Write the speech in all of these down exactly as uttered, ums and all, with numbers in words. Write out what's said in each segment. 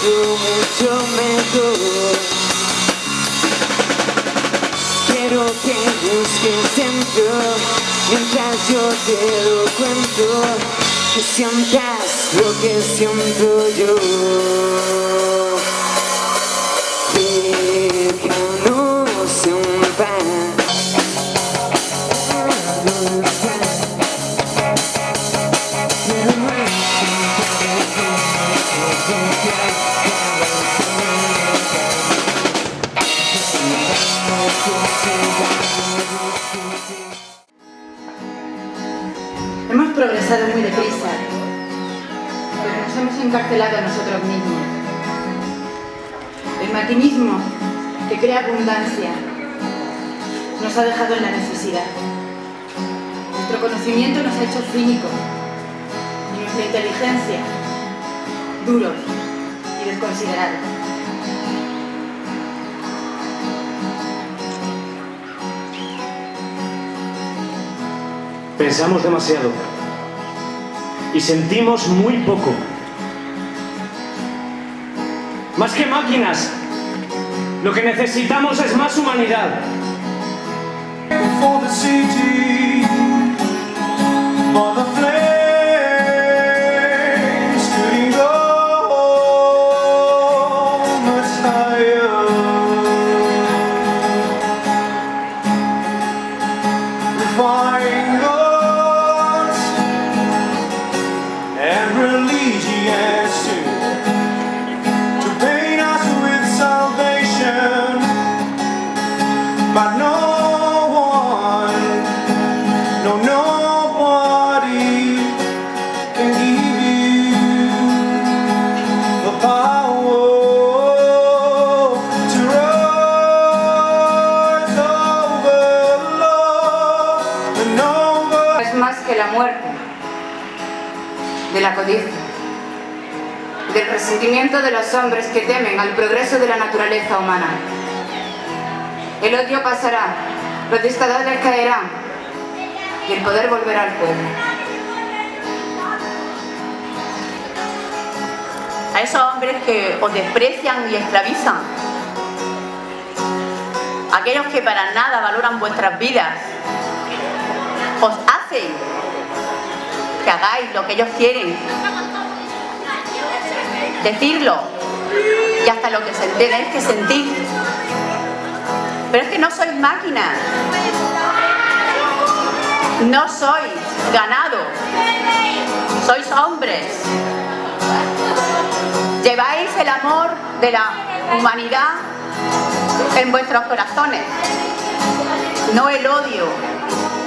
mundo mucho mejor. Quiero que busques dentro mientras yo te lo cuento, que sientas lo que siento yo. Déjanos en paz. Hemos progresado muy deprisa, pero nos hemos encarcelado a nosotros mismos. El maquinismo, que crea abundancia, nos ha dejado en la necesidad. Nuestro conocimiento nos ha hecho cínicos y nuestra inteligencia duros y desconsiderados. Pensamos demasiado y sentimos muy poco. Más que máquinas, lo que necesitamos es más humanidad. But no one, no nobody can give you the power to rise over love and over. Es más que la muerte de la codicia, del resentimiento de los hombres que temen al progreso de la naturaleza humana. El odio pasará, los dictadores caerán y el poder volverá al pueblo. A esos hombres que os desprecian y esclavizan, aquellos que para nada valoran vuestras vidas, os hacen que hagáis lo que ellos quieren, decirlo y hasta lo que se tenéis que sentir. Pero es que no sois máquinas, no sois ganado, sois hombres. Lleváis el amor de la humanidad en vuestros corazones, no el odio.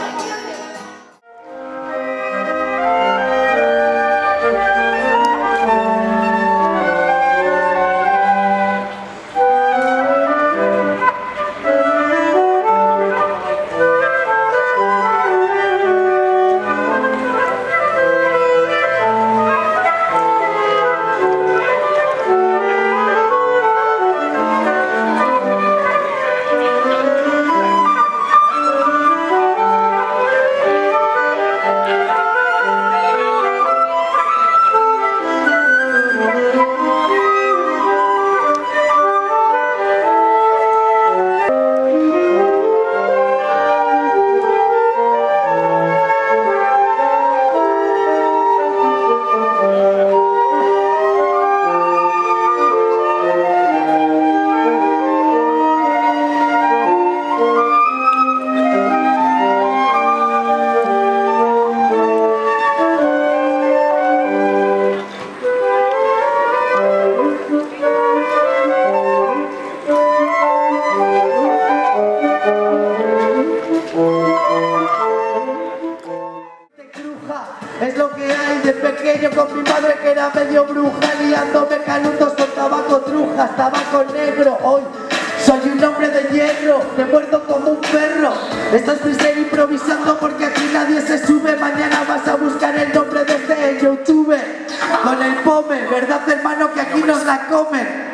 Es lo que hay de pequeño con mi madre que era medio bruja, liándome canutos con tabaco trujas, tabaco negro. Hoy soy un hombre de hierro, me muerto como un perro. Esto es freestyle improvisando porque aquí nadie se sube. Mañana vas a buscar el nombre de este YouTube con el pome, ¿verdad hermano? Que aquí nos la comen.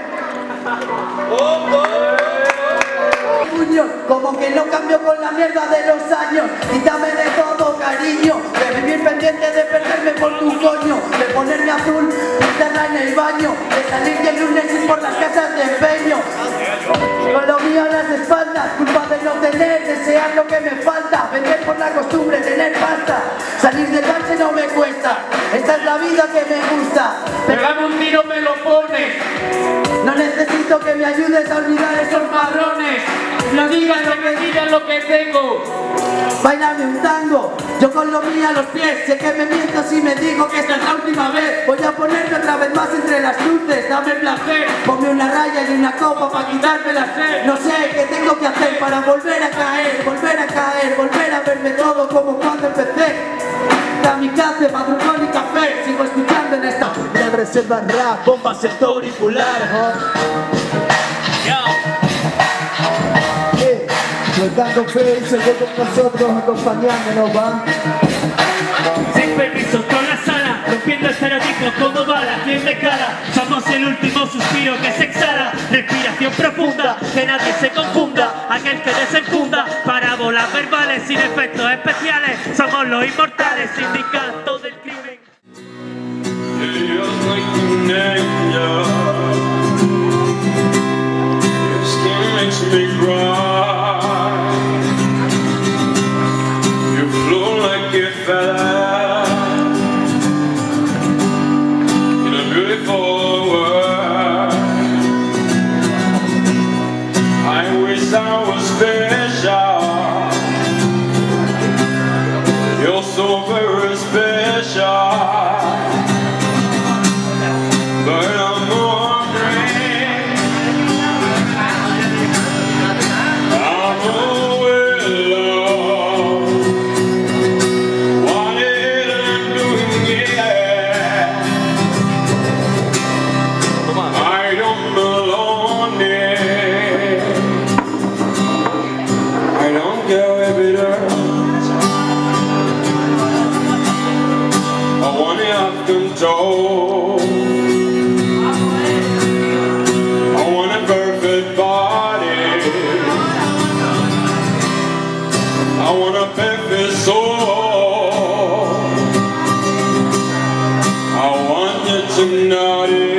Como que no cambio con la mierda de los años, quítame de todo poco cariño, de vivir pendiente de perderme por tu coño, de ponerme azul, pintarla en el baño, de salir de lunes y por las casas de empeño. Con lo mío a las espaldas, culpa de no tener, desear lo que me falta, vender por la costumbre, tener pasta, salir del bache no me cuesta, esta es la vida que me gusta. Pegame un tiro me lo pones, no necesito que me ayudes a olvidar esos marrones, no digas lo que digas lo que tengo. Báilame un tango, yo con lo mío a los pies, sé que me miento si me digo que esta es la última vez. Voy a ponerme otra vez más entre las luces, dame placer, ponme una raya y una copa para quitarme la sed. No sé qué tengo que hacer para volver a caer, volver a caer, volver a verme todo como cuando empecé. Kamikaze, madrugón y café, sigo escuchando en esta de reserva rap, bomba sector auricular. Dando fe y seguir con nosotros, acompañándonos, va. Sin permiso con la sala, rompiendo estereotipos como balas, quien de cara. Somos el último suspiro que se exhala, respiración profunda, que nadie se confunda, aquel que desenfunda, parábolas verbales sin efectos especiales. Somos los inmortales, sindicatos del crimen. In a beautiful world, I wish I was special. You're so very special, but I'm wondering, I'm always loved. I don't belong there. I don't care if it hurts. I wanna have control. I want a perfect body. I want a perfect soul. I want you to notice.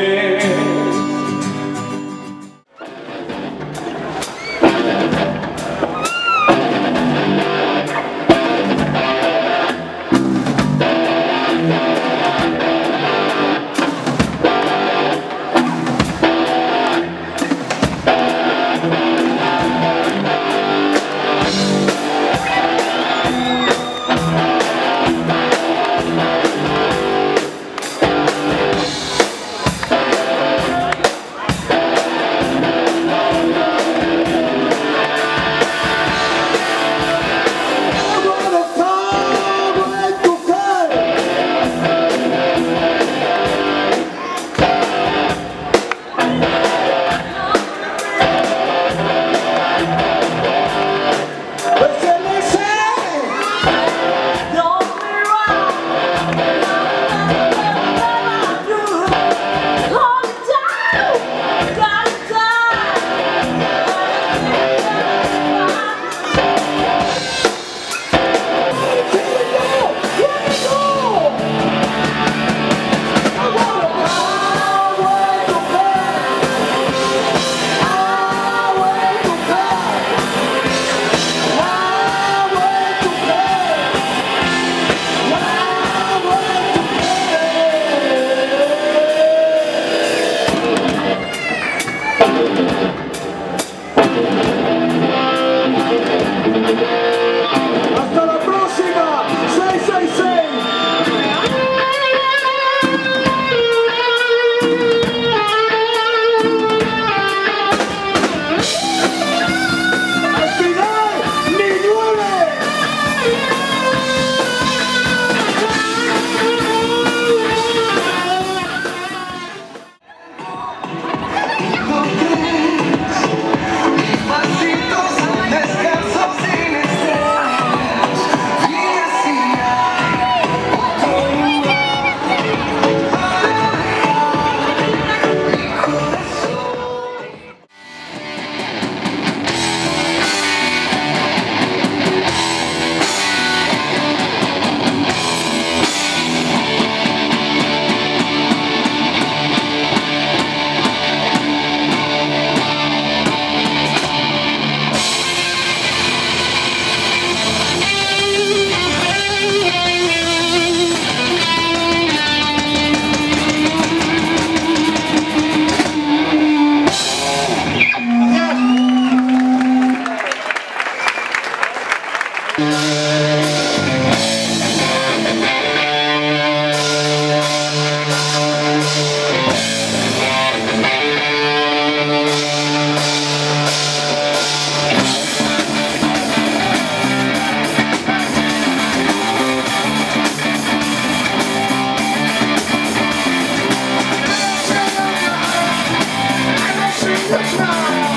Let's go!